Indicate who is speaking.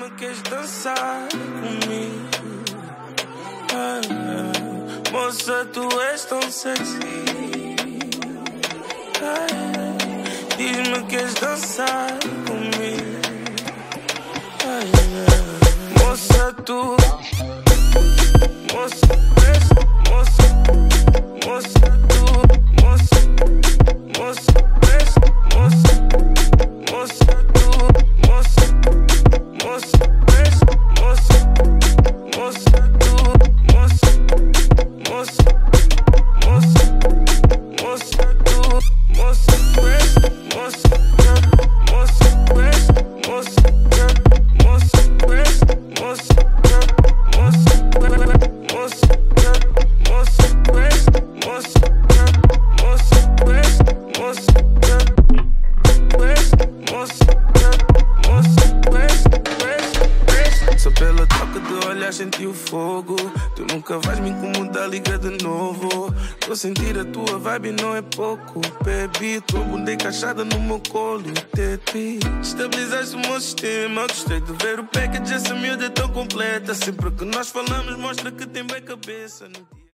Speaker 1: Diz-me que queres dançar comigo. Moça, tu és tão sexy. Diz-me que queres dançar comigo. Moça, tu. Moça, moça, moça, tu. Moça, moça, moça, moça, tu. Moça, moça, moça, moça, tu. Moça, moça, moça, moça, tu. Moça, moça, moça, moça, só pela troca de olhar senti o fogo. Tu nunca vais me incomodar, liga de novo. Tô a sentir a tua vibe, não é pouco. Baby, tua bunda encaixada no meu colo. Tete, estabilizaste o meu sistema. Gostei de ver o package, essa miúda é tão completa. Sempre que nós falamos mostra que tem bem cabeça no dia.